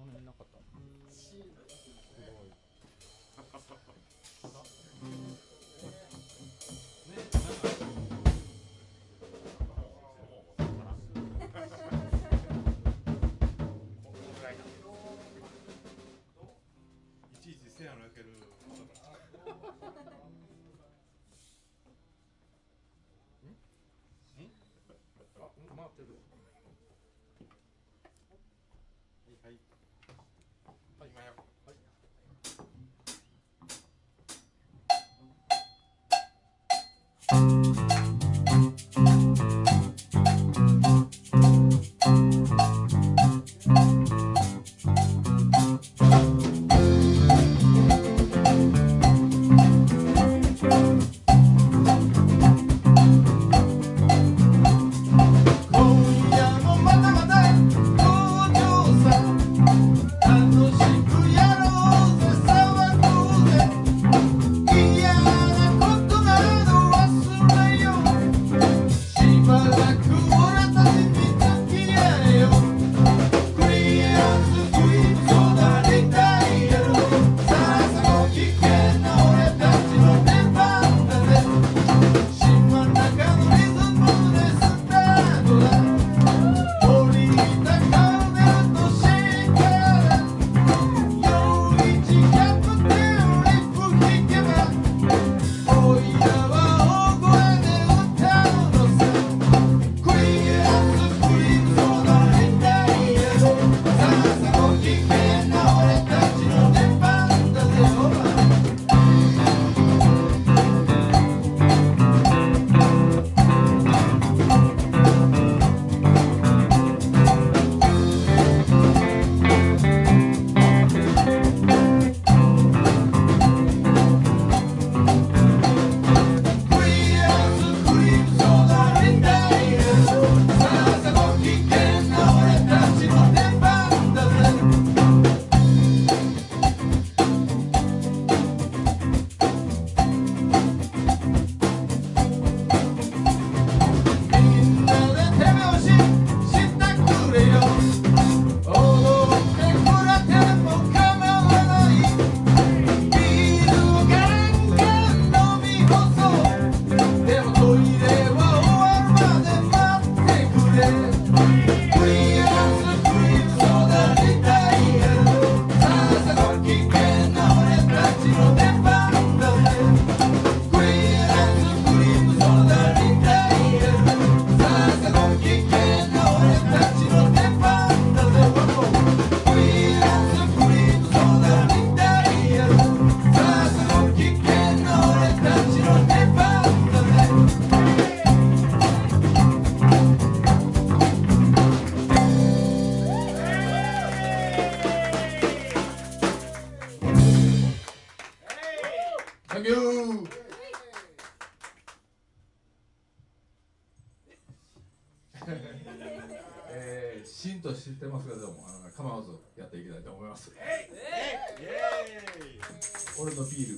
の辺なかった。すごい。いちいちせやの焼ける。回ってる。はい。はい、今や。はい。シーンと知ってますけども、構わずやっていきたいと思います。俺のビール。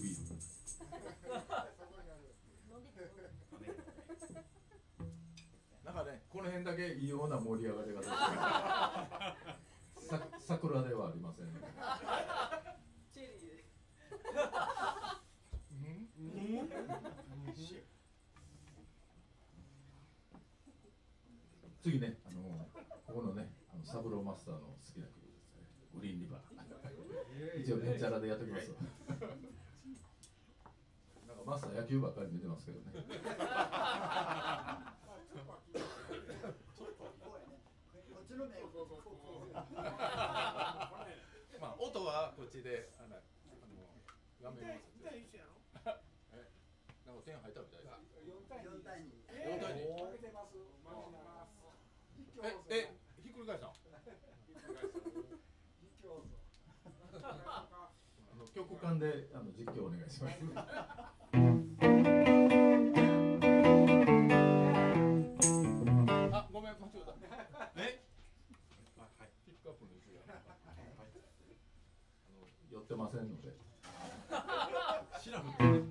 なんかね、この辺だけ異様な盛り上がりが出て桜ではありませんね。チェリー。次ね、ここのね、サブローマスターの好きな曲ですね。グリーンリバー。一応ベンチャラでやってきます。なんかマスター野球ばっかり見てますけどね。まあ音はこっちで画面ます。なんか点入ったみたいです。4対2。ひっくり返した。曲間で実況お願いします。あ、ごめん、間違えた。はい、ピックアップの椅子が。寄ってませんので。シラフってね。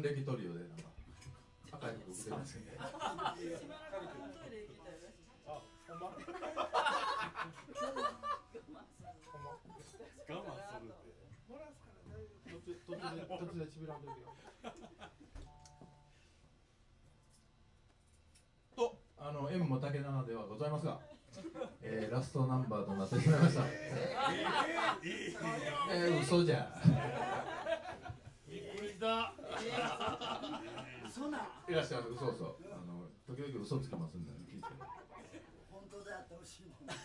暦トリオでなんか赤い服着てますね。 あ、ほんま。我慢するって。 突然ちびらんといてよ。 と縁も竹七ではございますが、ラストナンバーとなってしまいました。嘘じゃ。 びっくりした。 嘘な。 いらっしゃる。嘘嘘。時々嘘つきますんで聞いて。 本当であってほしいもん。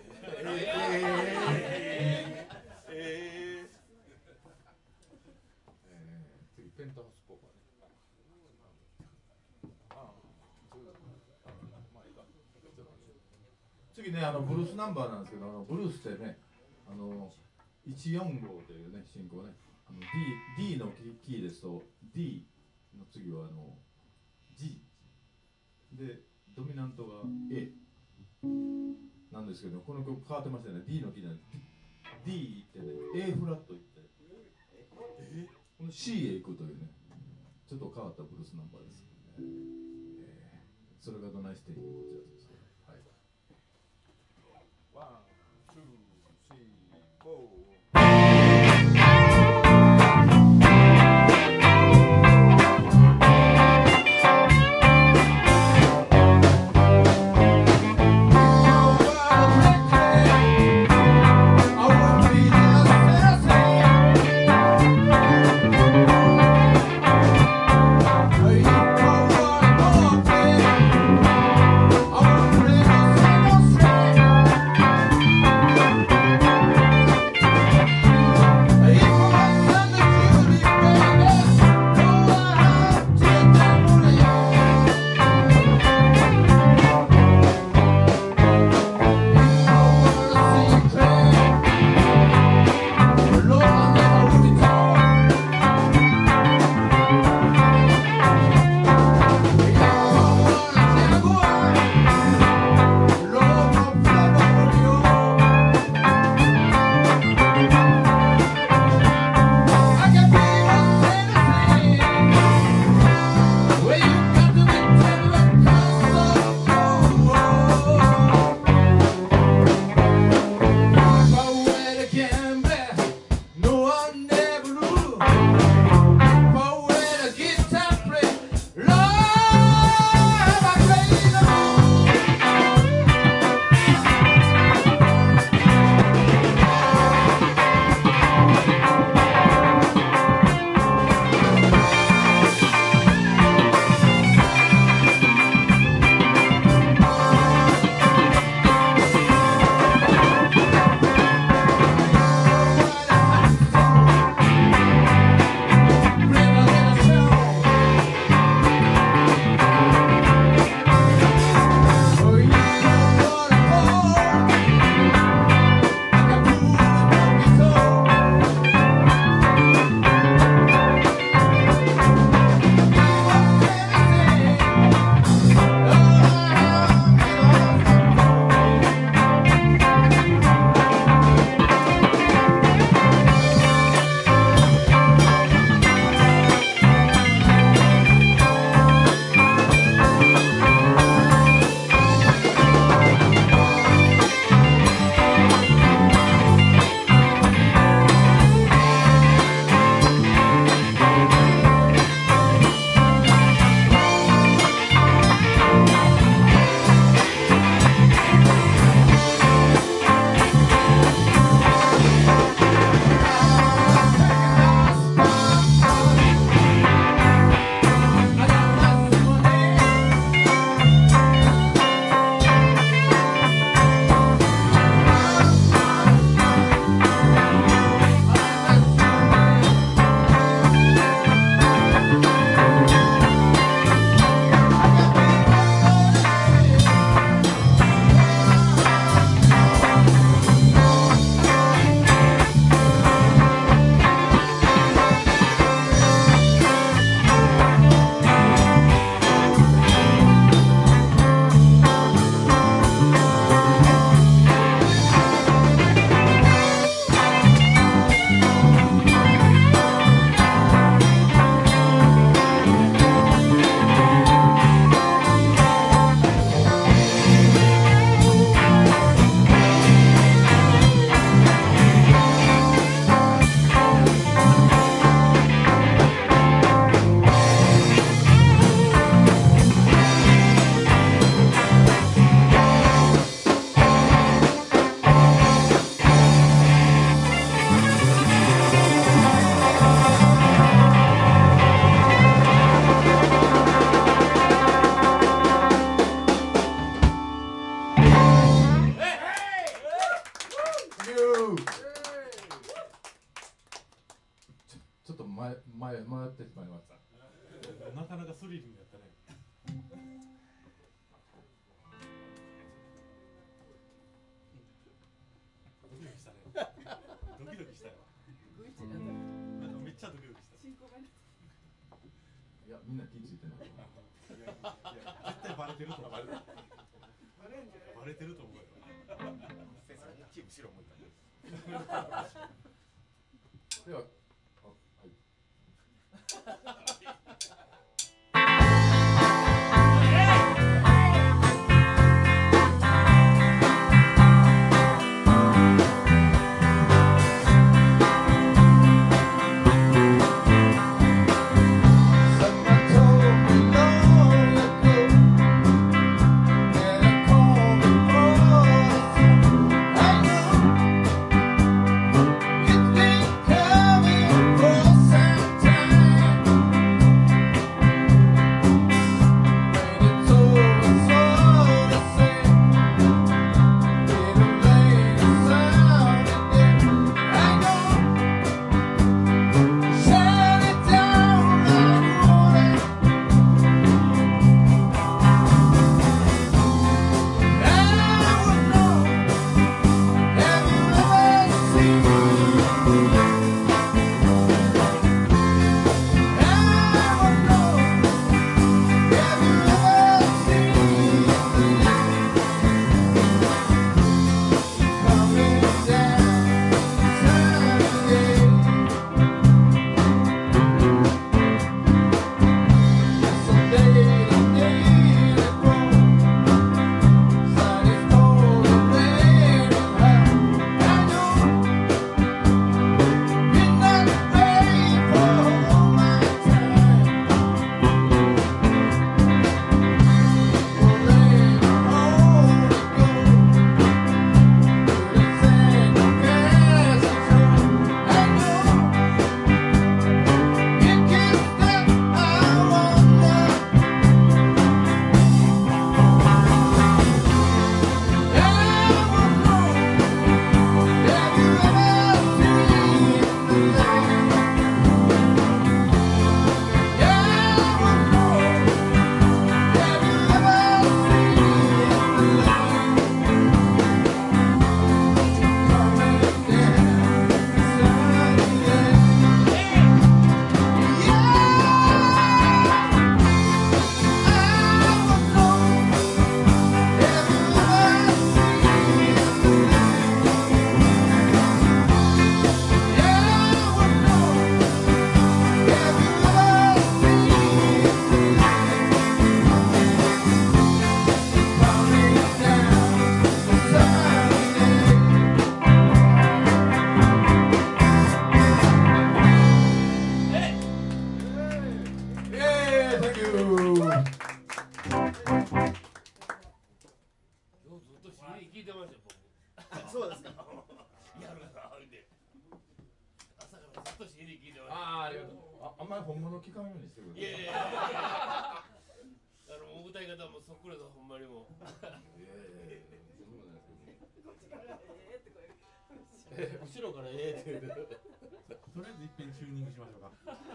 次ペンタウスポーカーね。 次ね、ブルースナンバーなんですけど、ブルースってね、145というね、進行ね、D のキーですと、D の次はG で、ドミナントが A なんですけど、この曲変わってましたね、D のキーなんで、D ってね、A フラットいって、C へ行くというね、ちょっと変わったブルースナンバーです。それがどないしてこちらです。 1、2、3、4。 I いや、みんな気づいてない。 絶対バレてると思う。バレてると思うよ。 チーム白向いた。 では、はい。 そうですか。やるな、ほいで。朝からずっと CD 聞いてました。 ありがとう。あんまり本物聞かんようにしてください。 いやいやいや。もう歌い方もそっくりだ、ほんまにもう。後ろからって言うて。 とりあえず一遍チューニングしましょうか。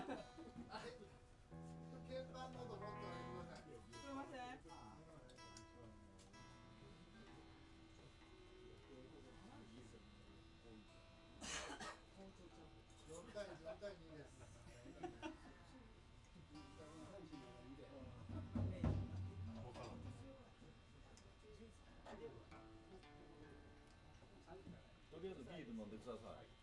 とりあえずビール飲んでください。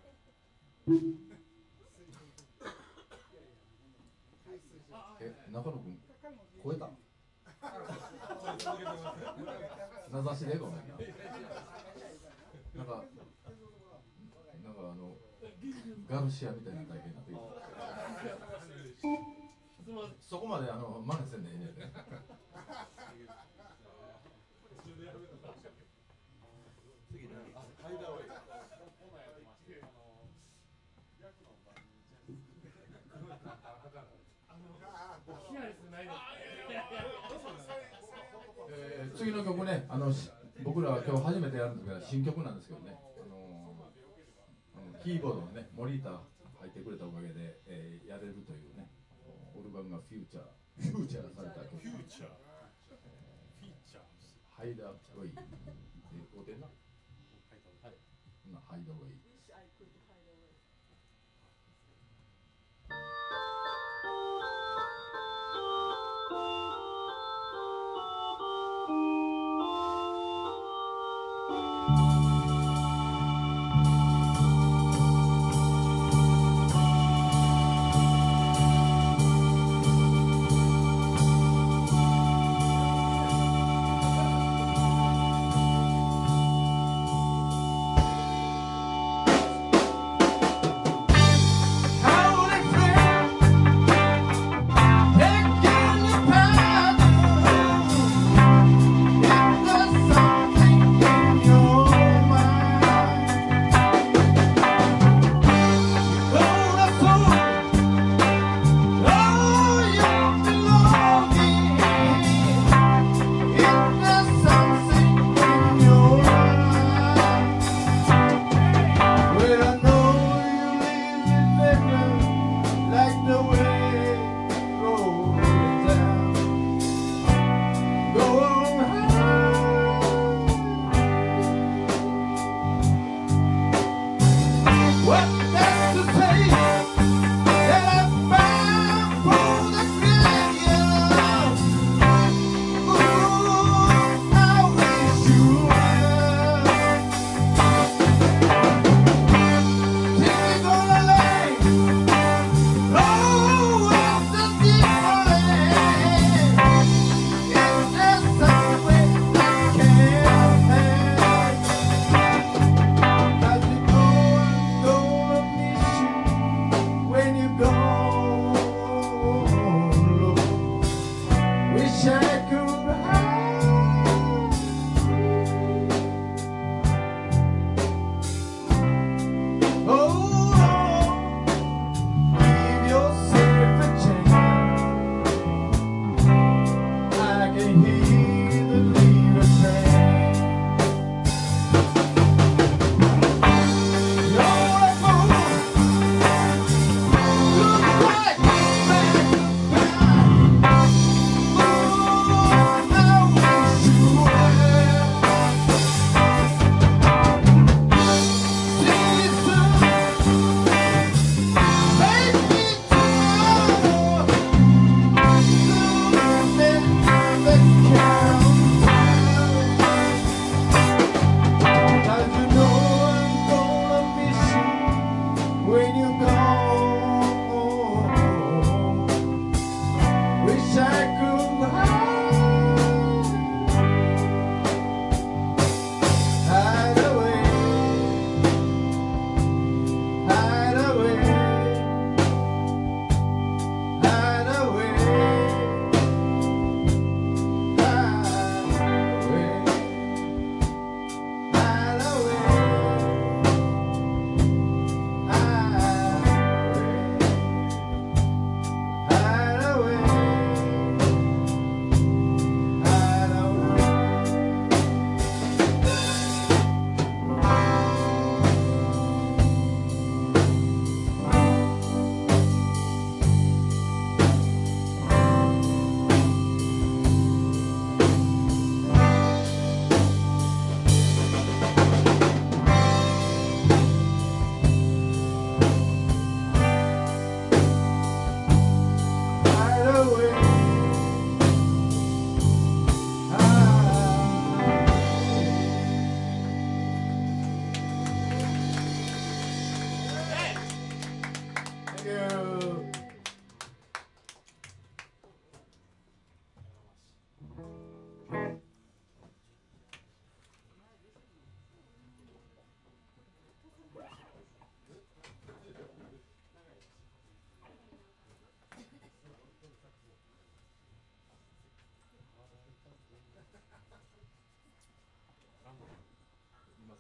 中野君、超えた。名指しでごめんな。なんかガルシアみたいな体験になってきた。そこまで真似せんでいいね。次何？ハイダーウェイ。次の曲ね、僕ら今日初めてやるんですけど、新曲なんですけどね、キーボードのね、森田入ってくれたおかげで、やれるというね、オルガンがフューチャーされた曲。フューチャー。ハイダーウェイ。おでんな。ハイダーウェイ。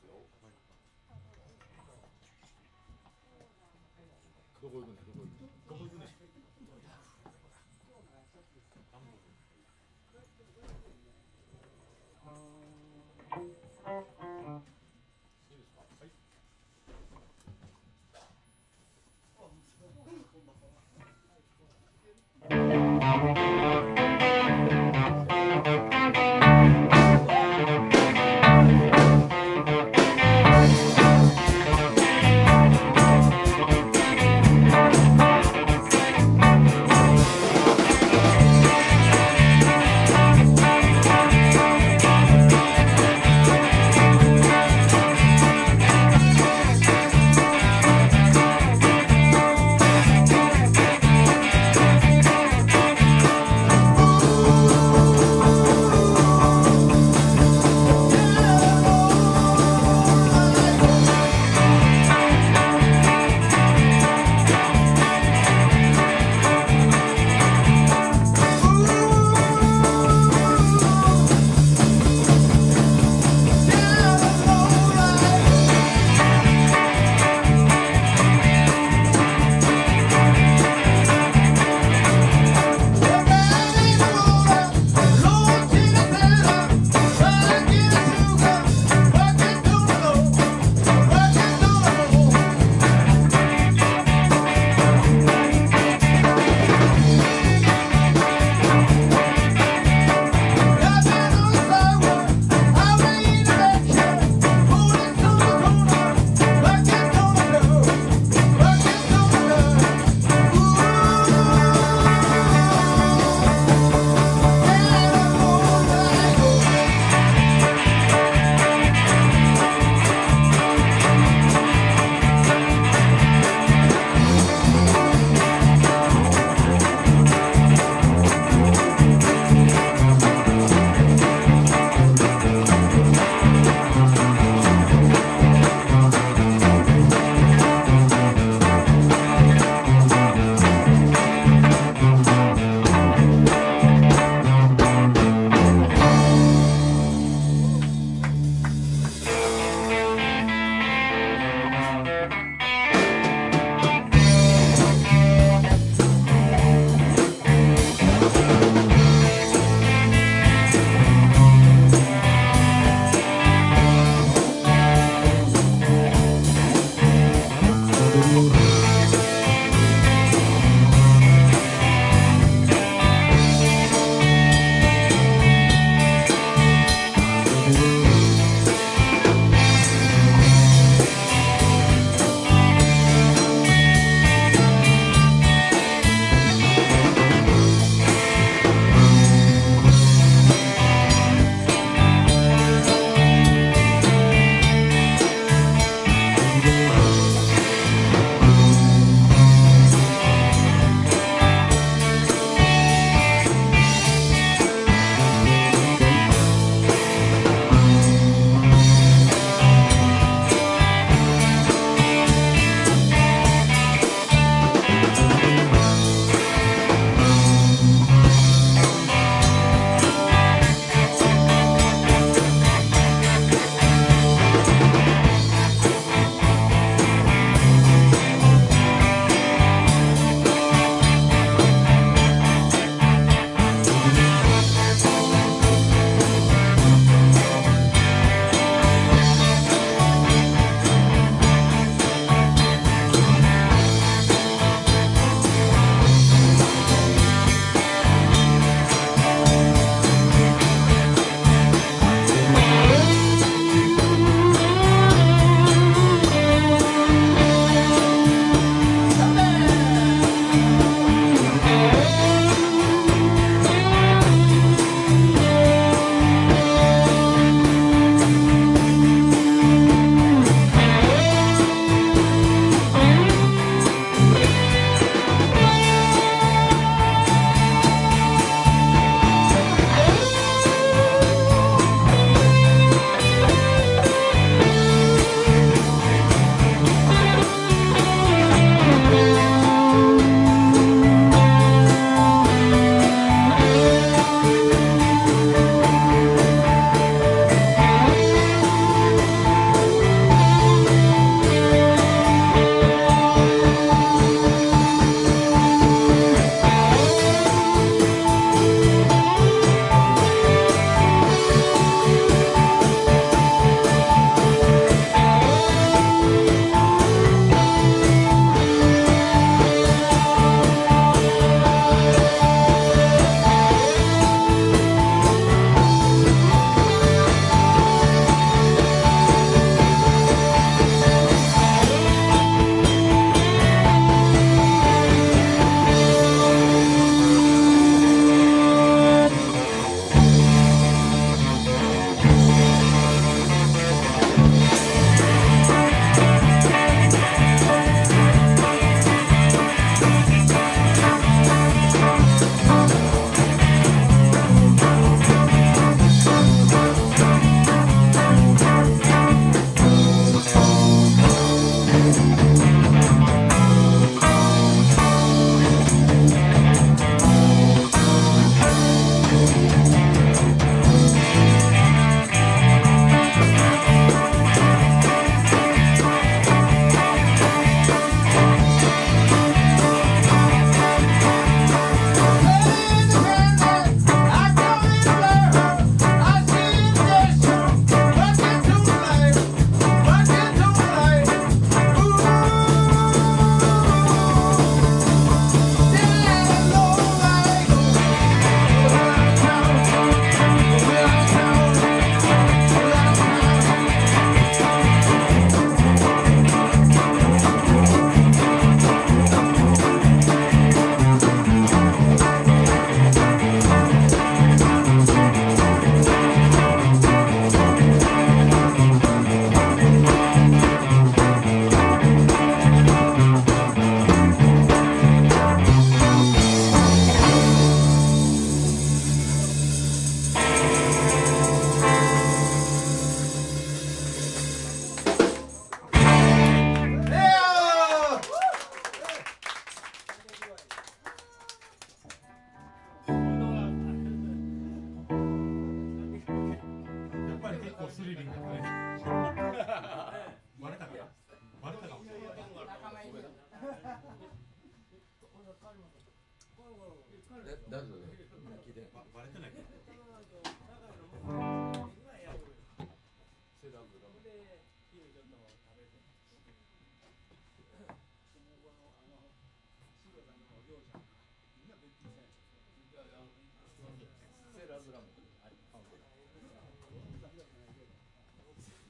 よ。どこ行くね、どこ行くね、どこ行くね。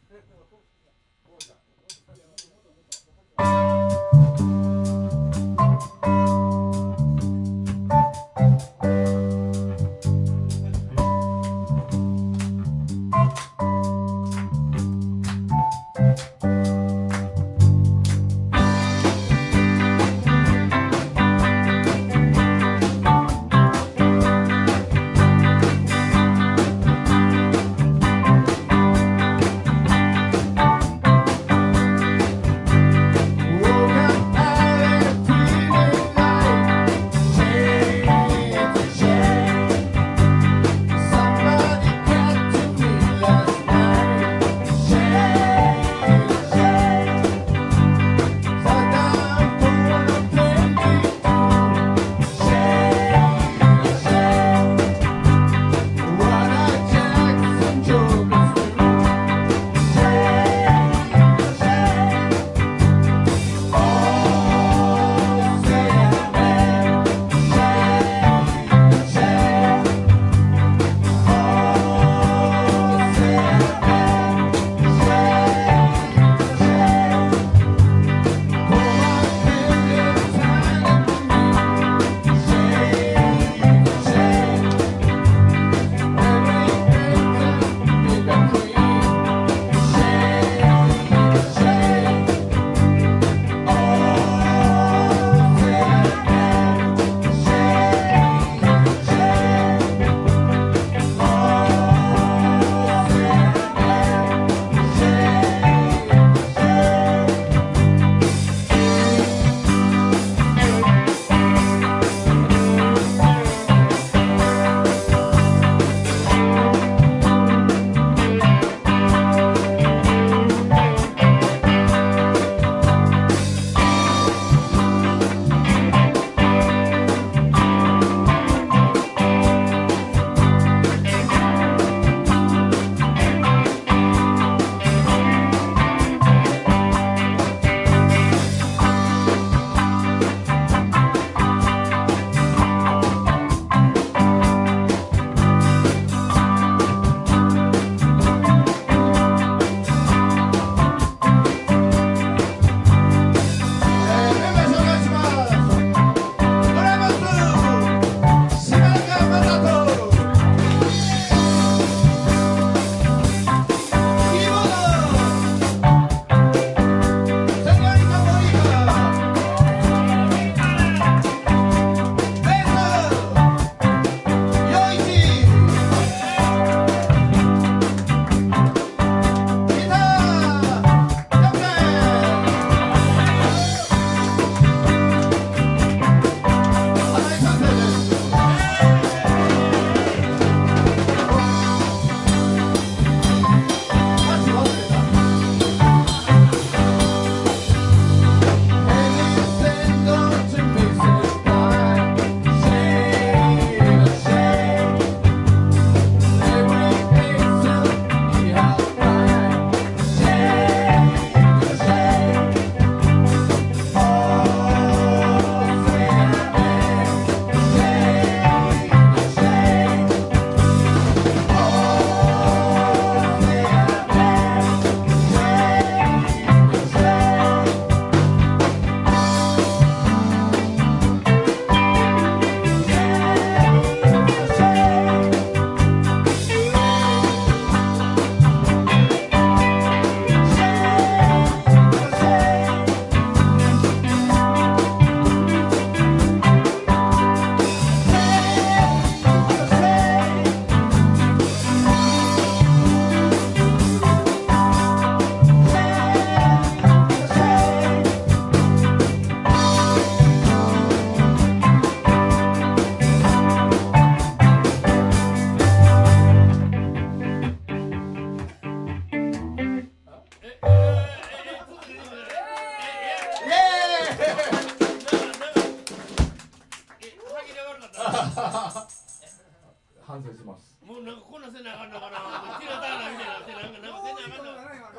反省します。 もうなんかこんなせなあかんのかな。ティラターナみたいになってなんかせなあかんの。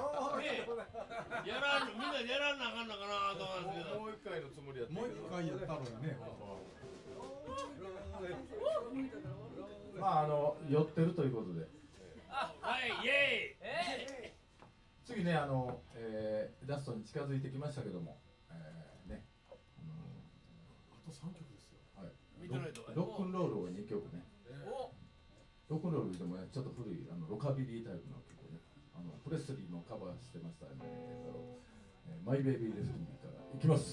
やらんみんなやらんなあかんのかなと思うんですけど。 もう一回のつもりやった。 もう一回やったのにね。 まあ酔ってるということで。 はいイエーイ。 次ねラストに近づいてきましたけども、ねあと3曲ですよ。 はい、 ミッドナイトロックンロールを2曲ね。 おロックンロールでもねちょっと古いロカビリータイプの曲ね、プレスリーもカバーしてましたマイベイビーデスティニーからいきます。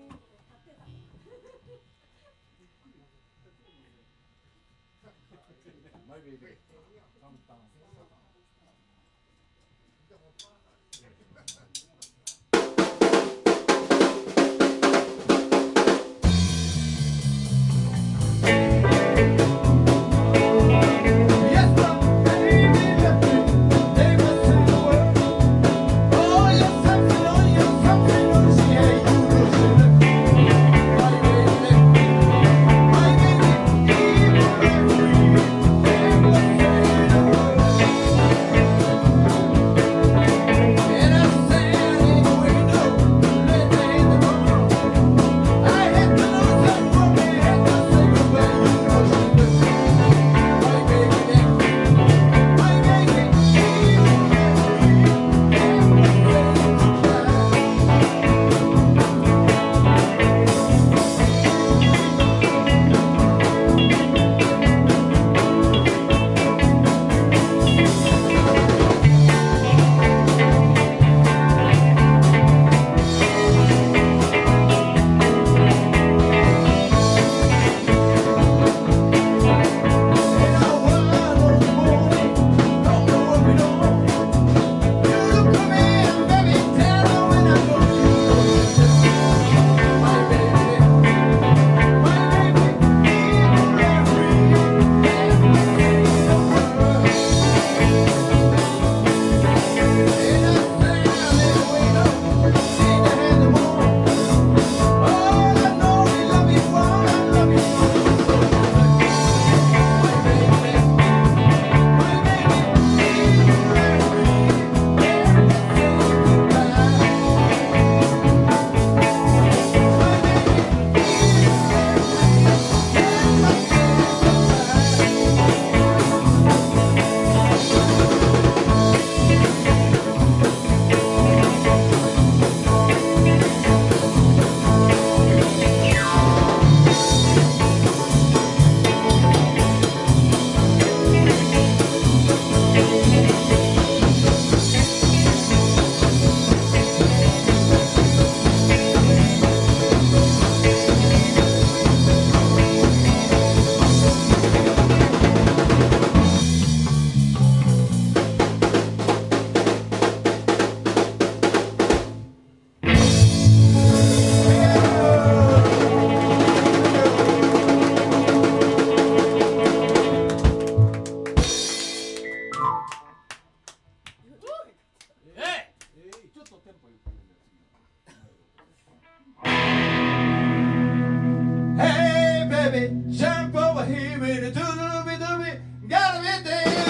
マイベイビータンタンサタン。Jump over here with a doodle-dooby, gotta be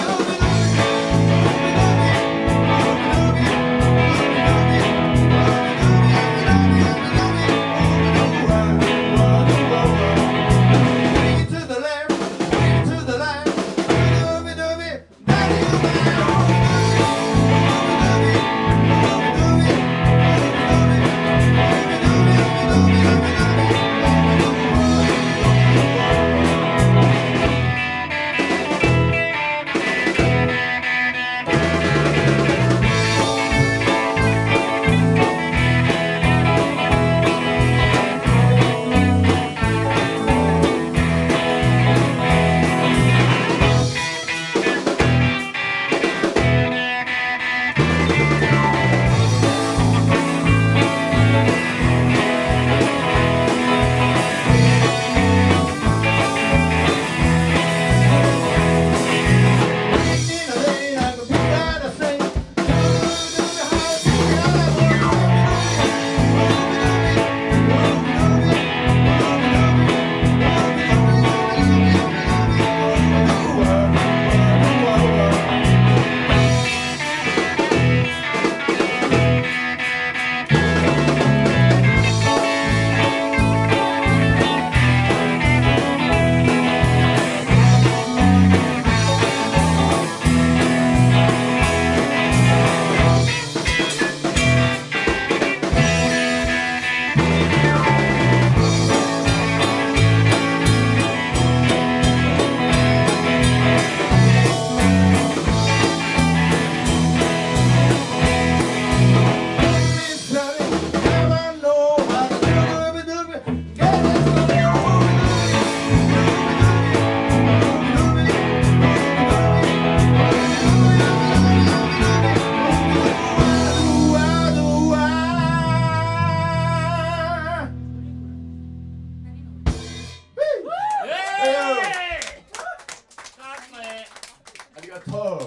there. To the left, to the left, doodle-dooby,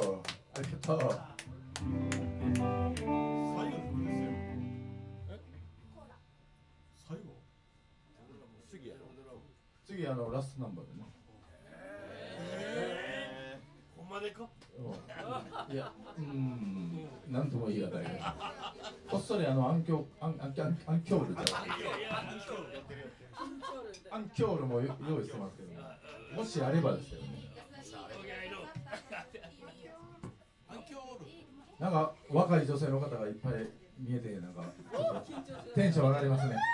う。ありがとう。 最後の曲ですよ。最後次やろ。 次ラストナンバーでね。 ほんまでか。 いや、なんとも言い難いね。こっそりアンキョールじゃない。アンキョールも用意してますけど、もしあればですけどね。なんか若い女性の方がいっぱい見えて、なんかテンション上がりますね。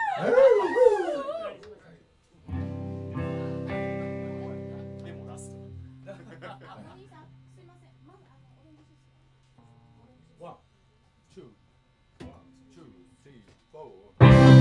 でもラスト。 ワン、ツー、スリー、フォー。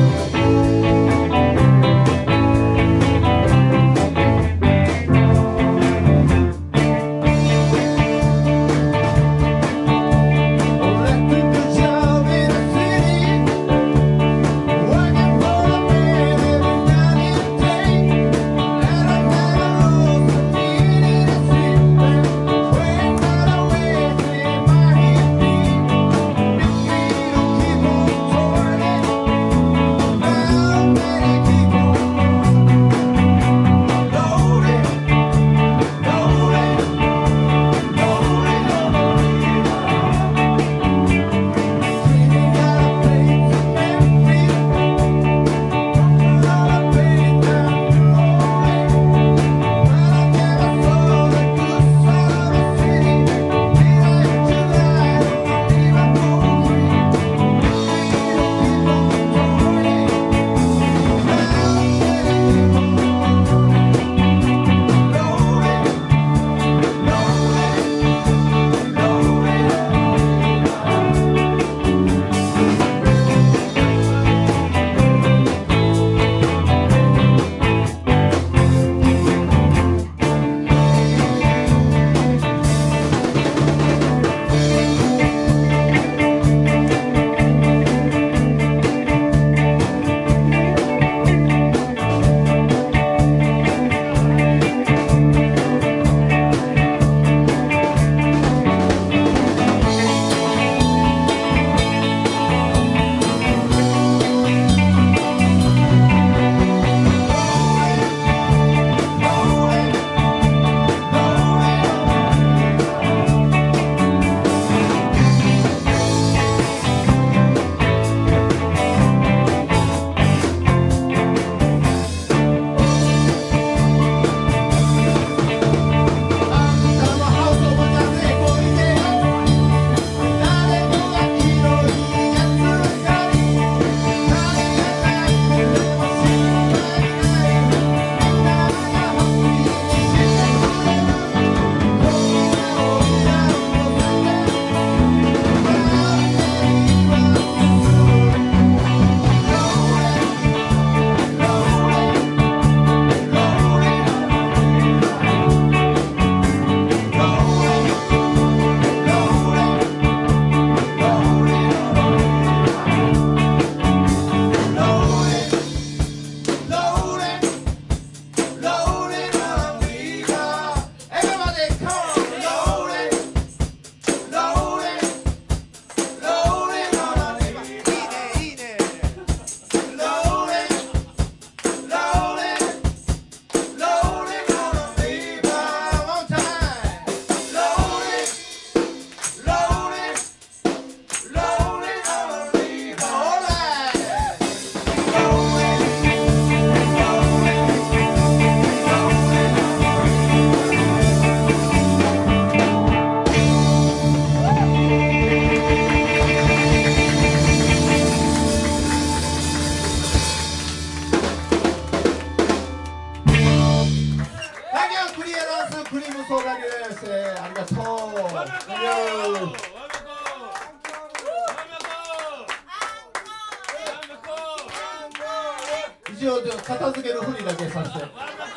一応片付けるふりだけさせて。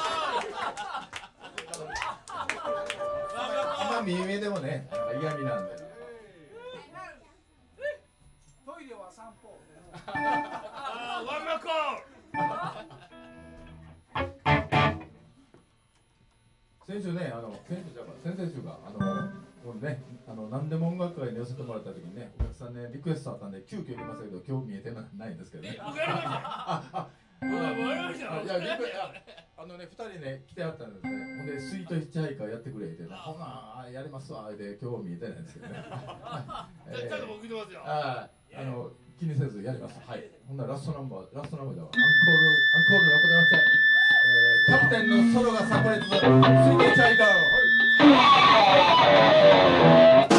今見え目でもね、嫌味なんで。 トイレは散歩。 ワンマコ先週ね、先々週か、 もうね、何でも音楽会に寄せてもらった時にね、お客さんね、リクエストあったんで、急遽入れましたけど、今日見えてないんですけどね。 わかりました。 いや、2人ね、来てはったんですね。ほんで、スイートヒッチハイカーやってくれって、ほな、やりますわ、で、今日見えてないんですけどね。 ちゃんと僕見てますよ。 気にせずやります。はい。ほんならラストナンバーだわ。アンコールがございまして、キャプテンのソロが炸裂、スイートヒッチハイカー。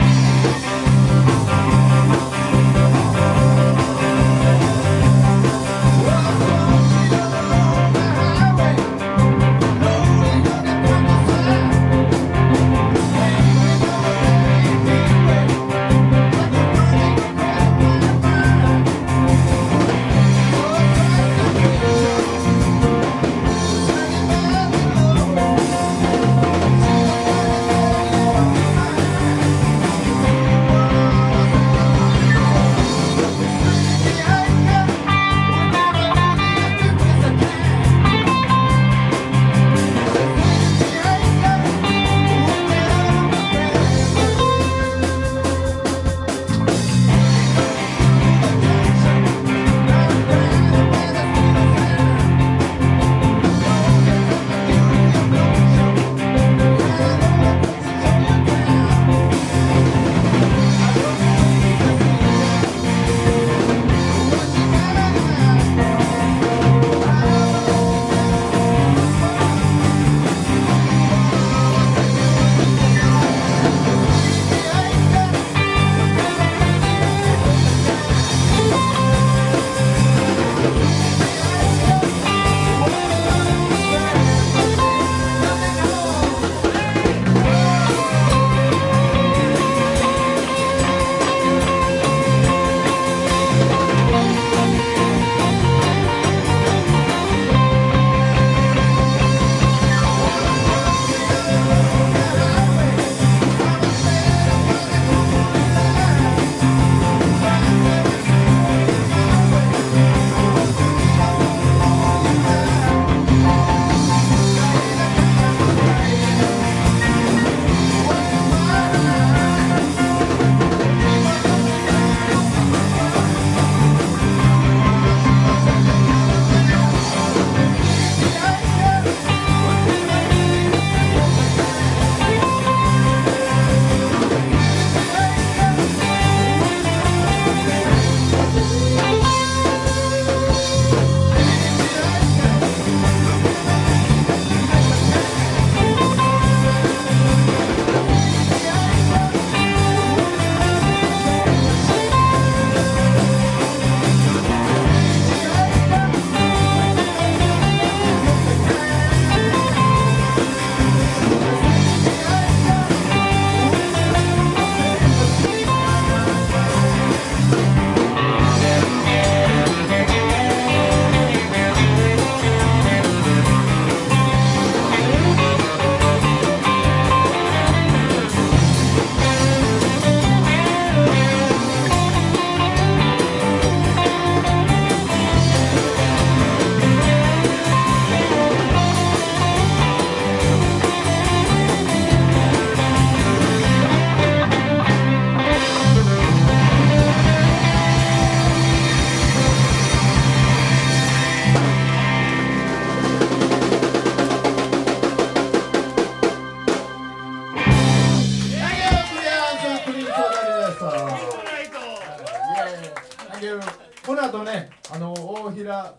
この後ね、大平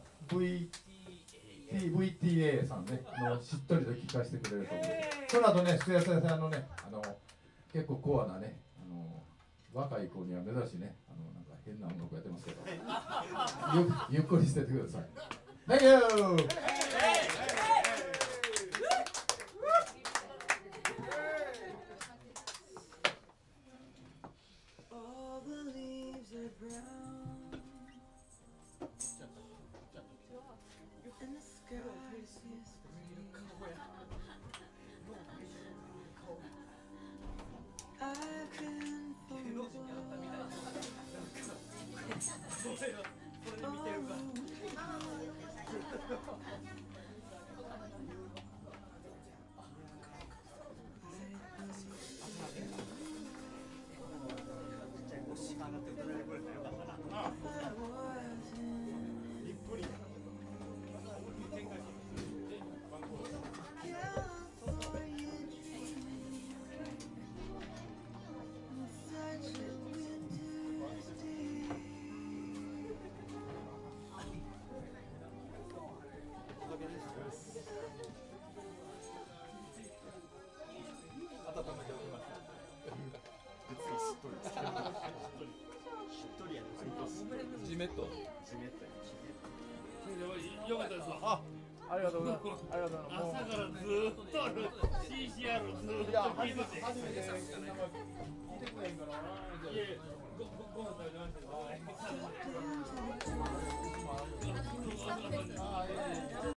VTA さんね、しっとりと聞かせてくれると思う。その後ね、須谷先生ね、結構コアなね、若い子には珍しいね、なんか変な音楽やってますけど、ゆっくりしててください。Thank you! メット。 よかったですわ。 ありがとうございます。ありがとうございます。 朝からずーっとCCR ずーっといや、 聞いてて。 初めてなんか聞いてくれへんからな。 いえ、ご飯食べてましたよ。 ああ、いえいえ。